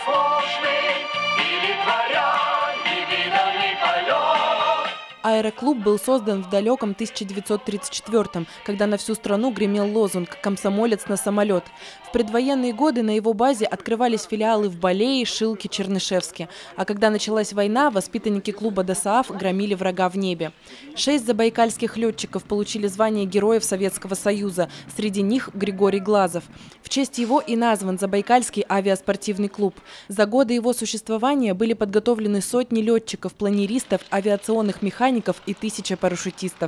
роскошный, или невиданный полет. Аэроклуб был создан в далеком 1934-м, когда на всю страну гремел лозунг «Комсомолец на самолет». В предвоенные годы на его базе открывались филиалы в Балее, Шилке, Чернышевске. А когда началась война, воспитанники клуба ДОСААФ громили врага в небе. 6 забайкальских летчиков получили звание Героев Советского Союза. Среди них Григорий Глазов. В честь его и назван Забайкальский авиаспортивный клуб. За годы его существования были подготовлены сотни летчиков, планеристов, авиационных механиков и 1000 парашютистов.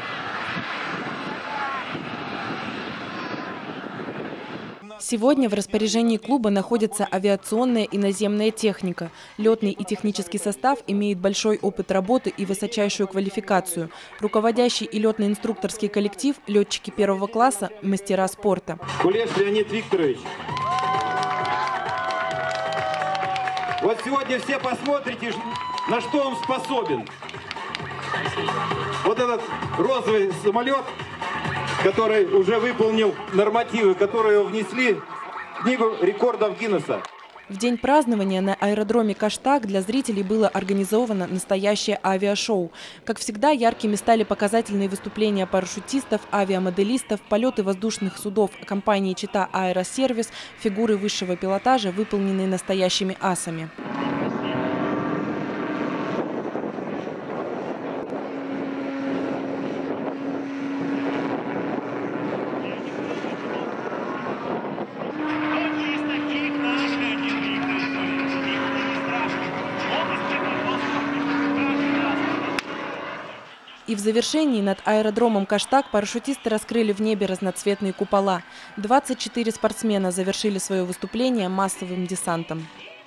Сегодня в распоряжении клуба находится авиационная и наземная техника. Летный и технический состав имеет большой опыт работы и высочайшую квалификацию. Руководящий и летно-инструкторский коллектив – летчики первого класса, мастера спорта. Кулеш Леонид Викторович. Вот сегодня все посмотрите, на что он способен. Вот этот розовый самолет, который уже выполнил нормативы, которые внесли в книгу рекордов Гиннесса. В день празднования на аэродроме Каштаг для зрителей было организовано настоящее авиашоу. Как всегда, яркими стали показательные выступления парашютистов, авиамоделистов, полеты воздушных судов компании «Чита Аэросервис», фигуры высшего пилотажа, выполненные настоящими асами. И в завершении над аэродромом Каштаг парашютисты раскрыли в небе разноцветные купола. 24 спортсмена завершили свое выступление массовым десантом.